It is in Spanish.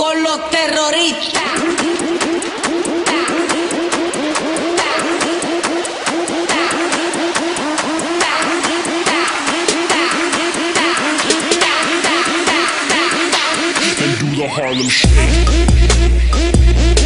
con los terroristas. And do the Harlem Shake.